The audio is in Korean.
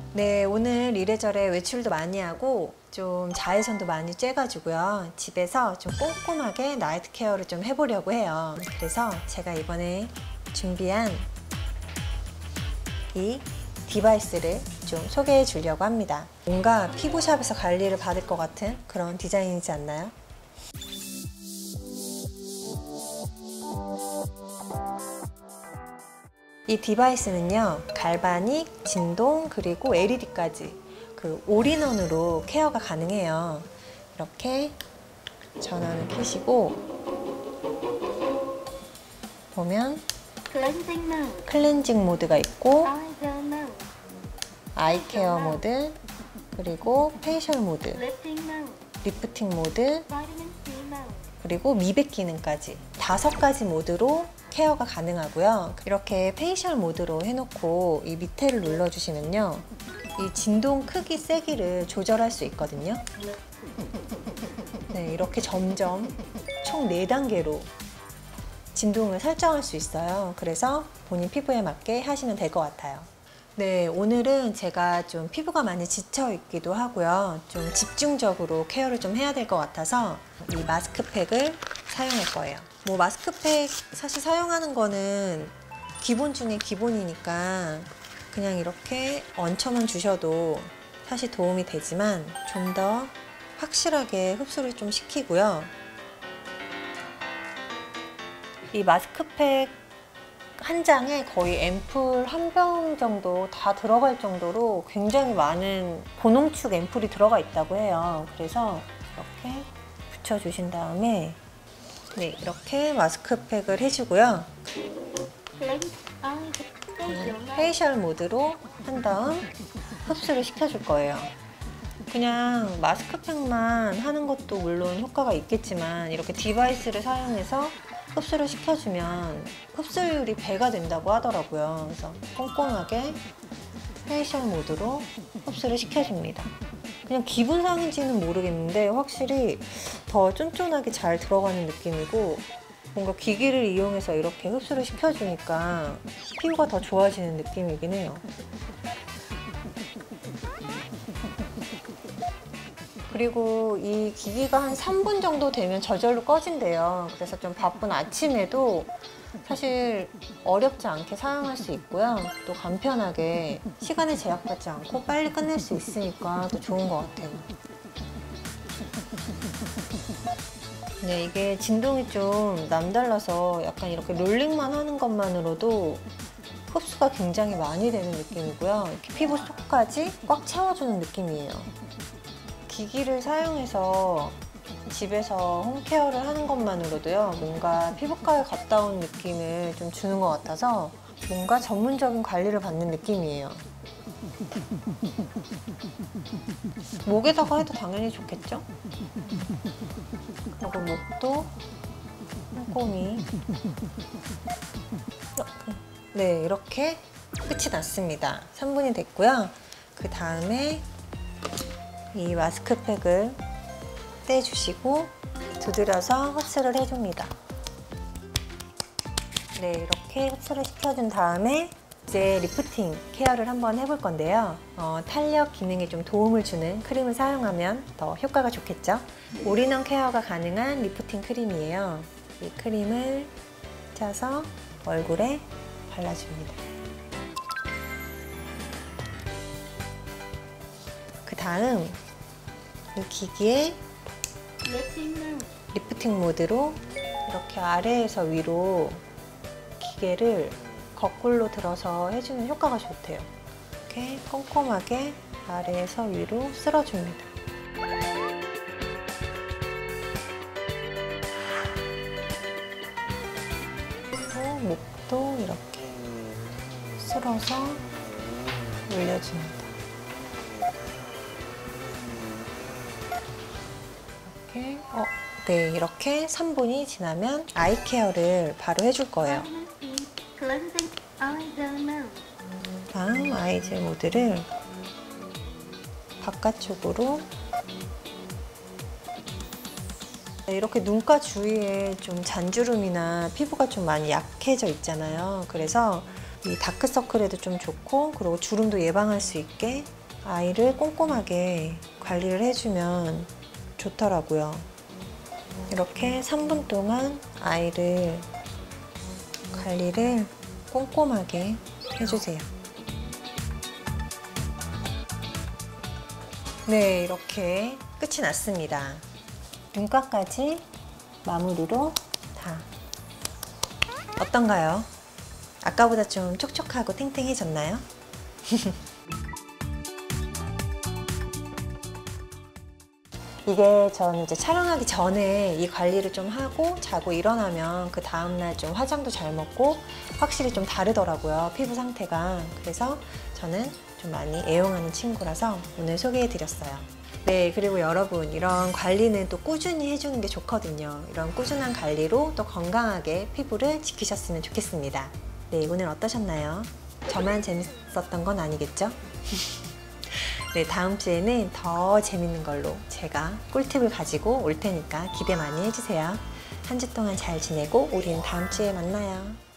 네, 오늘 이래저래 외출도 많이 하고 좀 자외선도 많이 쬐가지고요. 집에서 좀 꼼꼼하게 나이트 케어를 좀 해보려고 해요. 그래서 제가 이번에 준비한 이 디바이스를 좀 소개해 주려고 합니다. 뭔가 피부샵에서 관리를 받을 것 같은 그런 디자인이지 않나요? 이 디바이스는요, 갈바닉, 진동, 그리고 LED까지 그 올인원으로 케어가 가능해요. 이렇게 전원을 켜시고 보면 클렌징 모드가 있고 아이 케어 모드, 그리고 페이셜 모드, 리프팅 모드, 그리고 미백 기능까지 5가지 모드로 케어가 가능하고요. 이렇게 페이셜 모드로 해놓고 이 밑에를 눌러주시면요, 이 진동 크기 세기를 조절할 수 있거든요. 네, 이렇게 점점 총 4단계로 진동을 설정할 수 있어요. 그래서 본인 피부에 맞게 하시면 될 것 같아요. 네, 오늘은 제가 좀 피부가 많이 지쳐 있기도 하고요. 좀 집중적으로 케어를 좀 해야 될 것 같아서 이 마스크팩을 사용할 거예요. 뭐 마스크팩 사실 사용하는 거는 기본 중에 기본이니까 그냥 이렇게 얹혀만 주셔도 사실 도움이 되지만 좀 더 확실하게 흡수를 좀 시키고요. 이 마스크팩 한 장에 거의 앰플 한 병 정도 다 들어갈 정도로 굉장히 많은 고농축 앰플이 들어가 있다고 해요. 그래서 이렇게 붙여주신 다음에 네, 이렇게 마스크팩을 해주고요. 페이셜 모드로 한 다음 흡수를 시켜줄 거예요. 그냥 마스크팩만 하는 것도 물론 효과가 있겠지만 이렇게 디바이스를 사용해서 흡수를 시켜주면 흡수율이 배가 된다고 하더라고요. 그래서 꼼꼼하게 페이셜 모드로 흡수를 시켜줍니다. 그냥 기분상인지는 모르겠는데 확실히 더 쫀쫀하게 잘 들어가는 느낌이고, 뭔가 기기를 이용해서 이렇게 흡수를 시켜주니까 피부가 더 좋아지는 느낌이긴 해요. 그리고 이 기기가 한 3분 정도 되면 저절로 꺼진대요. 그래서 좀 바쁜 아침에도 사실 어렵지 않게 사용할 수 있고요. 또 간편하게 시간에 제약받지 않고 빨리 끝낼 수 있으니까 또 좋은 것 같아요. 네, 이게 진동이 좀 남달라서 약간 이렇게 롤링만 하는 것만으로도 흡수가 굉장히 많이 되는 느낌이고요. 이렇게 피부 속까지 꽉 채워주는 느낌이에요. 기기를 사용해서 집에서 홈케어를 하는 것만으로도요, 뭔가 피부과에 갔다 온 느낌을 좀 주는 것 같아서 뭔가 전문적인 관리를 받는 느낌이에요. 목에다가 해도 당연히 좋겠죠? 그리고 목도 꼼꼼히. 네, 이렇게 끝이 났습니다. 3분이 됐고요. 그 다음에 이 마스크팩을 떼주시고 두드려서 흡수를 해줍니다. 네, 이렇게 흡수를 시켜준 다음에 이제 리프팅 케어를 한번 해볼 건데요. 탄력 기능에 좀 도움을 주는 크림을 사용하면 더 효과가 좋겠죠. 올인원 케어가 가능한 리프팅 크림이에요. 이 크림을 짜서 얼굴에 발라줍니다. 그 다음 이 기기에 리프팅 모드로 이렇게 아래에서 위로 기계를 거꾸로 들어서 해주면 효과가 좋대요. 이렇게 꼼꼼하게 아래에서 위로 쓸어줍니다. 그리고 목도 이렇게 쓸어서 올려줍니다. 이렇게, 네, 이렇게 3분이 지나면 아이 케어를 바로 해줄 거예요. 다음 아이젤 모드를 바깥쪽으로, 이렇게 눈가 주위에 좀 잔주름이나 피부가 좀 많이 약해져 있잖아요. 그래서 이 다크서클에도 좀 좋고, 그리고 주름도 예방할 수 있게 아이를 꼼꼼하게 관리를 해주면 좋더라고요. 이렇게 3분 동안 아이를 관리를 꼼꼼하게 해주세요. 네, 이렇게 끝이 났습니다. 눈가까지 마무리로 다. 어떤가요? 아까보다 좀 촉촉하고 탱탱해졌나요? 이게 저는 이제 촬영하기 전에 이 관리를 좀 하고 자고 일어나면 그 다음날 좀 화장도 잘 먹고 확실히 좀 다르더라고요, 피부 상태가. 그래서 저는 좀 많이 애용하는 친구라서 오늘 소개해 드렸어요. 네, 그리고 여러분, 이런 관리는 또 꾸준히 해주는 게 좋거든요. 이런 꾸준한 관리로 또 건강하게 피부를 지키셨으면 좋겠습니다. 네, 오늘 어떠셨나요? 저만 재밌었던 건 아니겠죠? 네, 다음 주에는 더 재밌는 걸로 제가 꿀팁을 가지고 올 테니까 기대 많이 해주세요. 한 주 동안 잘 지내고 우리는 다음 주에 만나요.